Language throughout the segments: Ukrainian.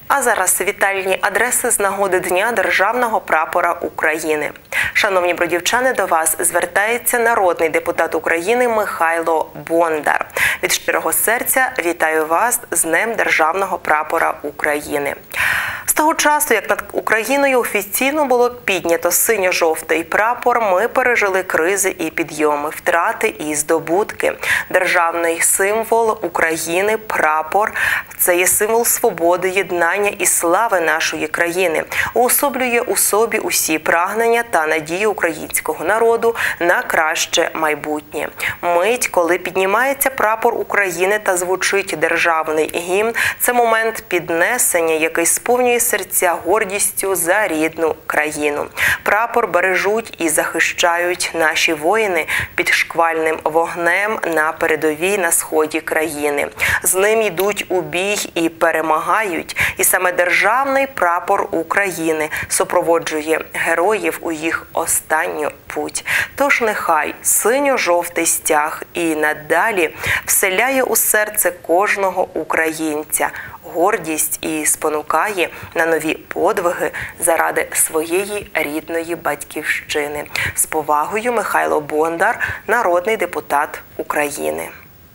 А зараз вітальні адреси з нагоди Дня Державного прапора України. Шановні бродівчани, до вас звертається народний депутат України Михайло Бондар. Від щирого серця вітаю вас з Днем Державного прапора України. З того часу, як над Україною офіційно було піднято синьо-жовтий прапор, ми пережили кризи і підйоми, втрати і здобутки. Державний символ України – прапор – це є символ свободи, єднання і слави нашої країни. Уособлює у собі усі прагнення та надії українського народу на краще майбутнє. Мить, коли піднімається прапор України та звучить державний гімн – це момент піднесення, який сповнює серця гордістю за рідну країну. Прапор бережуть і захищають наші воїни під шквальним вогнем на передовій на сході країни. З ним йдуть у бій і перемагають. І саме державний прапор України супроводжує героїв у їх останню путь. Тож нехай синьо-жовтий стяг і надалі вселяє у серце кожного українця гордість і спонукає на нові подвиги заради своєї рідної батьківщини. З повагою, Михайло Бондар, народний депутат України.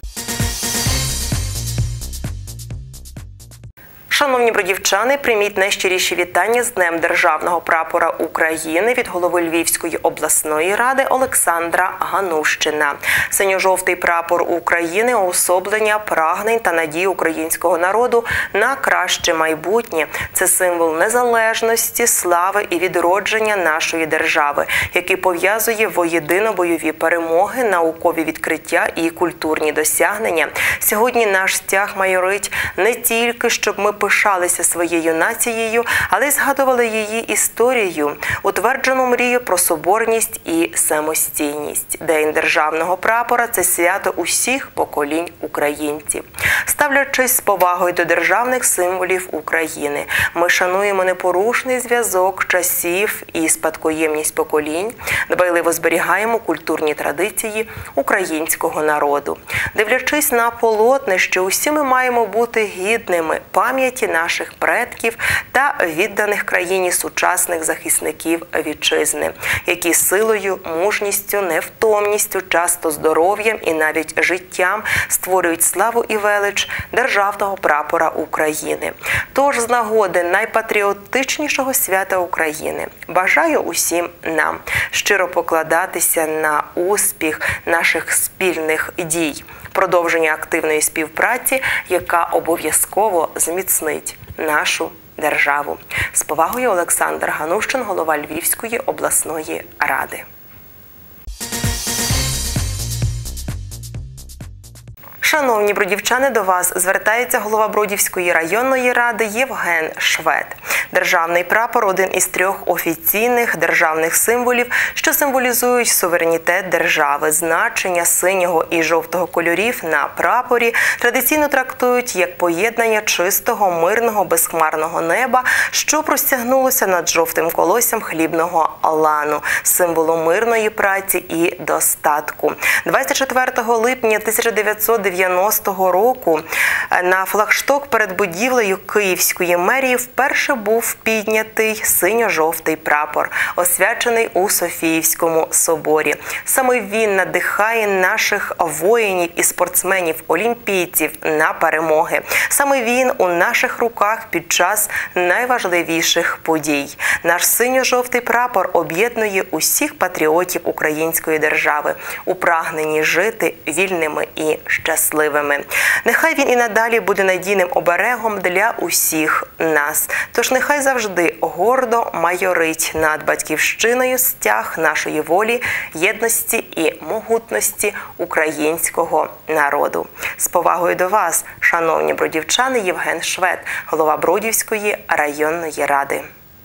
Шановні бродівчани, прийміть найщиріші вітання з Днем Державного прапора України від голови Львівської обласної ради Олександра Ганущина. Синьо-жовтий прапор України – уособлення прагнень та надій українського народу на краще майбутнє. Це символ незалежності, слави і відродження нашої держави, який пов'язує воєдино бойові перемоги, наукові відкриття і культурні досягнення. Сьогодні наш стяг майорить не тільки, щоб ми пишалися своєю нацією, але й згадували її історію, утверджену мрію про соборність і самостійність. День державного прапора – це свято усіх поколінь українців. Ставлячись з повагою до державних символів України, ми шануємо непорушний зв'язок часів і спадкоємність поколінь, дбайливо зберігаємо культурні традиції українського народу. Дивлячись на полотнище, усі ми маємо бути гідними пам'яті наших предків та відданих країні сучасних захисників вітчизни, які силою, мужністю, невтомністю, часто здоров'ям і навіть життям створюють славу і велич Державного прапора України. Тож з нагоди найпатріотичнішого свята України бажаю усім нам щиро покладатися на успіх наших спільних дій, продовження активної співпраці, яка обов'язково зміцнить нашу державу. З повагою, Олександр Ганущин, голова Львівської обласної ради. Шановні бродівчани, до вас звертається голова Бродівської районної ради Євген Швед. Державний прапор – один із 3 офіційних державних символів, що символізують суверенітет держави. Значення синього і жовтого кольорів на прапорі традиційно трактують як поєднання чистого, мирного, безхмарного неба, що простягнулося над жовтим колоссям хлібного лану, символом мирної праці і достатку. 24 липня 1990 року на флагшток перед будівлею Київської мерії вперше був піднятий синьо-жовтий прапор, освячений у Софіївському соборі. Саме він надихає наших воїнів і спортсменів-олімпійців на перемоги. Саме він у наших руках під час найважливіших подій. Наш синьо-жовтий прапор об'єднує усіх патріотів української держави у прагненні жити вільними і щасливими. Нехай він і надалі буде надійним оберегом для усіх нас. Тож нехай завжди гордо майорить над батьківщиною стяг нашої волі, єдності і могутності українського народу. З повагою до вас, шановні бродівчани, Євген Швед, голова Бродівської районної ради.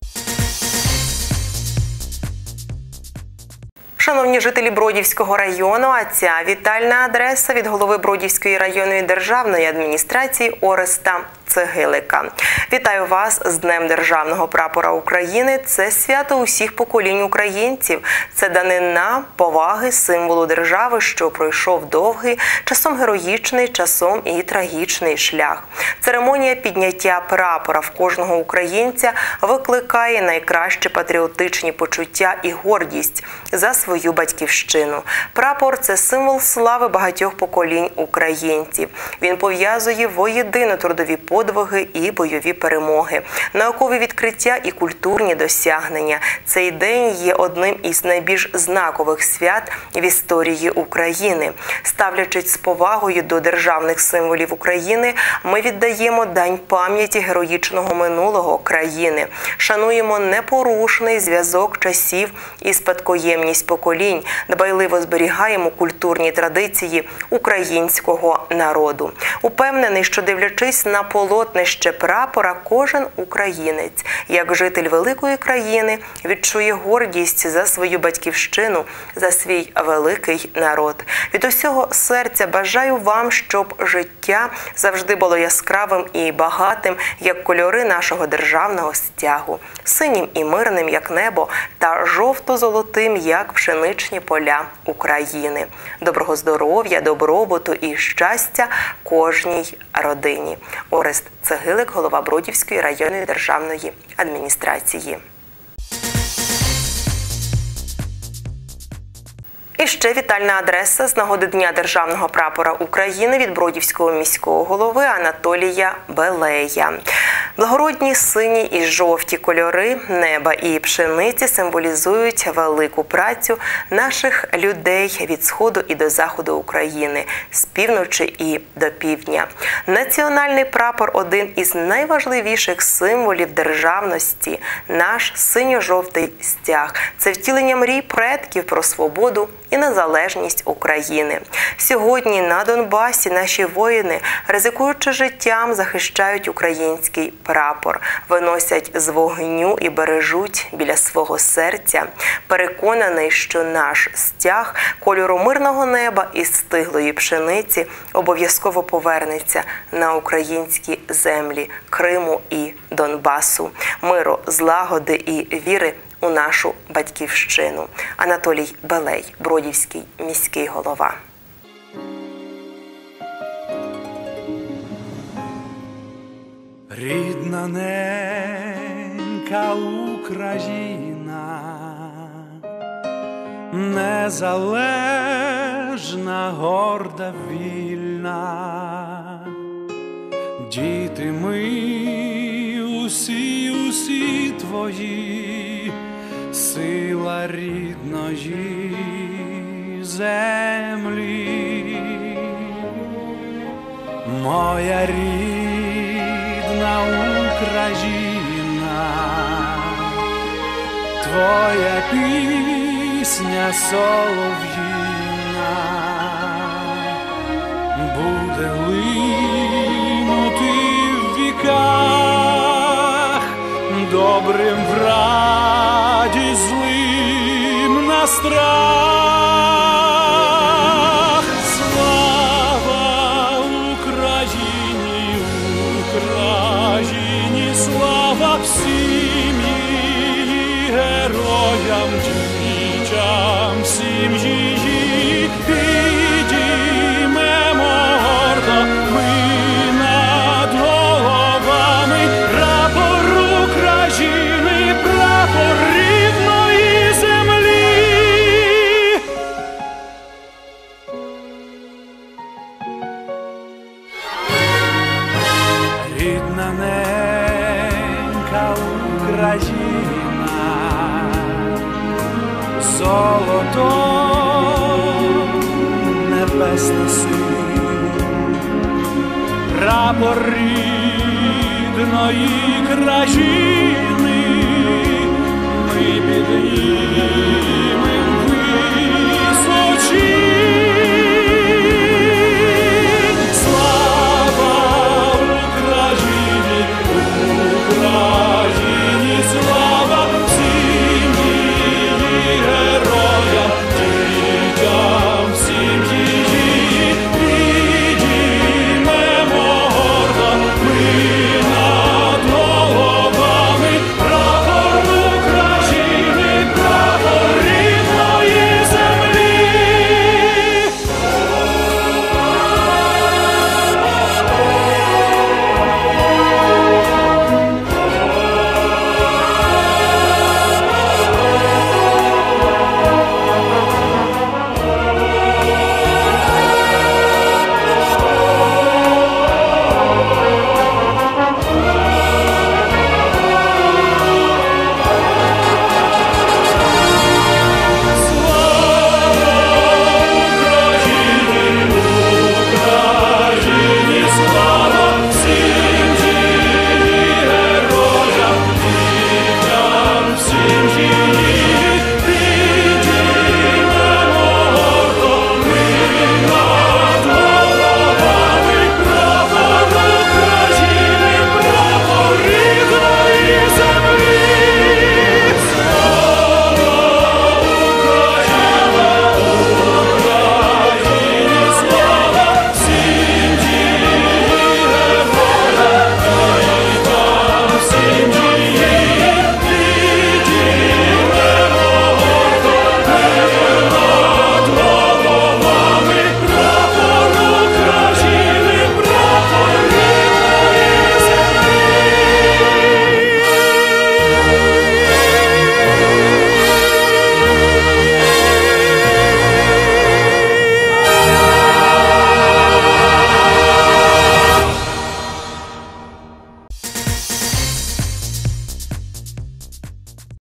Шановні жителі Бродівського району, а ця вітальна адреса від голови Бродівської районної державної адміністрації Ореста Цегилика. Вітаю вас з Днем Державного прапора України. Це свято усіх поколінь українців. Це данина поваги символу держави, що пройшов довгий, часом героїчний, часом і трагічний шлях. Церемонія підняття прапора в кожного українця викликає найкращі патріотичні почуття і гордість за свою батьківщину. Прапор – це символ слави багатьох поколінь українців. Він пов'язує воєдино трудові подвиги і бойові перемоги, наукові відкриття і культурні досягнення. Цей день є одним із найбільш знакових свят в історії України. Ставлячись з повагою до державних символів України, ми віддаємо дань пам'яті героїчного минулого країни, шануємо непорушний зв'язок часів і спадкоємність поколінь, дбайливо зберігаємо культурні традиції українського народу. Упевнений, що дивлячись на полотнище прапора, кожен українець, як житель великої країни, відчує гордість за свою батьківщину, за свій великий народ. Від усього серця бажаю вам, щоб життя завжди було яскравим і багатим, як кольори нашого державного стягу, синім і мирним, як небо, та жовто-золотим, як пшеничні поля України. Доброго здоров'я, добробуту і щастя кожній родині. Орест Цегилик, голова Бродівської районної державної адміністрації. І ще вітальна адреса з нагоди Дня Державного прапора України від Бродівського міського голови Анатолія Белея. Благородні сині і жовті кольори неба і пшениці символізують велику працю наших людей від сходу і до заходу України, з півночі і до півдня. Національний прапор – один із найважливіших символів державності. Наш синьо-жовтий стяг – це втілення мрій предків про свободу і незалежність України. Сьогодні на Донбасі наші воїни, ризикуючи життям, захищають український прапор, виносять з вогню і бережуть біля свого серця. Переконаний, що наш стяг кольору мирного неба і стиглої пшениці обов'язково повернеться на українські землі Криму і Донбасу. Миру, злагоди і віри у нашу батьківщину. Анатолій Белей, Бродівський міський голова. Рідна ненька Україна, незалежна, горда, вільна, діти ми усі твої, сила рідної землі. Моя рідна Україна, твоя пісня солов'їна буде линути в віках, добрим в раді, злим на страх. Слава Україні, Україні, слава всім її героям, дітям, всім її підіймемо гордо ми над головами. Прапор України, прапор рідної землі. Рідна ненька Україна, золото небесна синь, прапор рідної країни, ми підіймемо